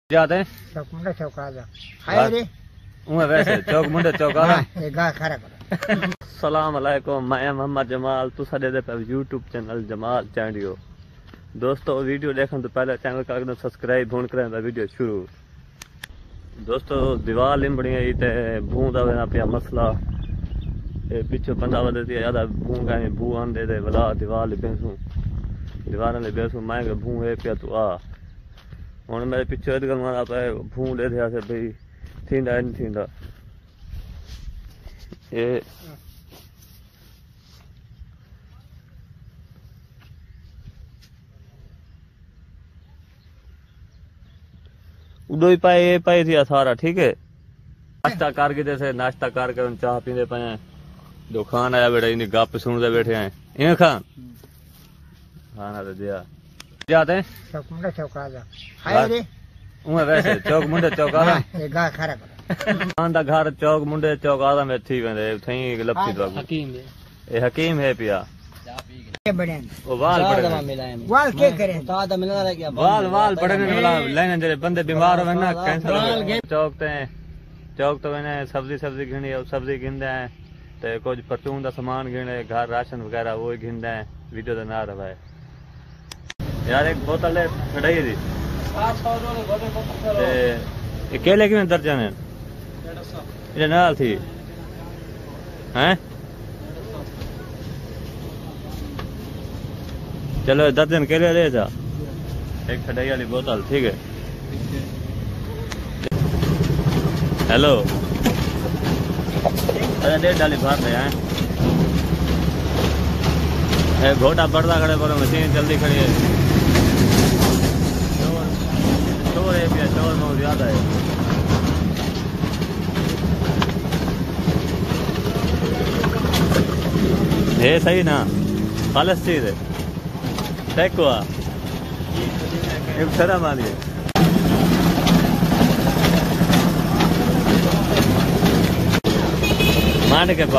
जाते हैं चौक मुंडा चौक आजा हाय रे वैसे चौक मुंडे चौक आ ये गा खरा कर सलाम अलैकुम मैं मोहम्मद जमाल तुसा दे पे यूट्यूब चैनल जमाल चैंडियो दोस्तों वीडियो देखने तो पहले चैनल का एकदम सब्सक्राइब होने करें वीडियो शुरू दोस्तों दीवार लिमबड़ी है ते भूं दा पिया मसला ए पीछे बंदा वदती है ज्यादा भूं का भू आंदे दे वला दीवार बेसू दीवार ले बेसू मैं के भूं है पिया तू आ हुन मेरे पीछे अद गलवाना पे भूं दे दिया से भाई थींदा नहीं थींदा ये उडो ही पाए पाए थी सारा ठीक है नाश्ता करके जैसे नाश्ता करके चाह पींदे पे जो खान आया बेटा इन्हें गप सुनते बैठे हैं इन्हें खान खाना तो दिया जाते हैं चौक मुंडा चौक आजा हाय रे वैसे चौक मुंडे चौक आ ये गा खरा कर खान दा घर चौक मुंडे चौक आ में थी वेंदे थई लपसी दो हकीम ए हकीम है पिया ये बड़े ओ वाल बड़े वाल के करे दादा मिलना रह गया वाल बड़े ने वाला लेने जरे बंदे बीमार हो ना कैंसर चौक तो मैंने सब्जी गिनी सब्जी गिनदे हैं ते कुछ परचून दा सामान गिने घर राशन वगैरह वो गिनदे हैं वीडियो दा ना रहा है यार एक बोतल है ठंडाई दी ते केले किवें दर्जन है ये नाल थी हैं चलो दर्जन केले ले जा एक ठंडाई वाली बोतल ठीक है हेलो अरे डेढ़ डाली भर ले हैं घोटा बढ़ता खड़े पर मशीन जल्दी खड़ी है शोर है पिया शोर बहुत ज्यादा है ये सही ना खालस चीज है ठीक हुआ एक शर्म आ रही है मांड के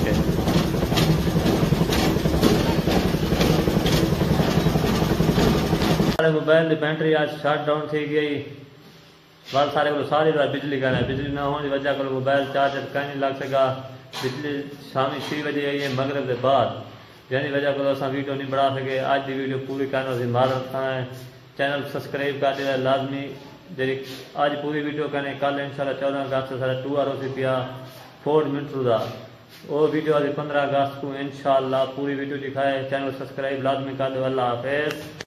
मोबाइल की बैटरी आज शट डाउन थी गई बाल सारे को सारी रात बिजली का बिजली ना होने की वजह को मोबाइल चार्जर कहीं नहीं लग सका बिजली शामी 6 बजे आई है मगरब के बाद यानी वजह को अस वीडियो नहीं बढ़ा सके आज की वीडियो पूरी करने से मारत चैनल सब्सक्राइब कर दिया लाजमी जी आज पूरी वीडियो करने कल इंशाल्लाह 14 अगस्त सारा टूर हो पिया 4 मिनट का वो वीडियो आज 15 अगस्त को इंशाल्लाह पूरी वीडियो दिखाए चैनल सब्सक्राइब लाजमी कर दो अल्लाह हाफिज।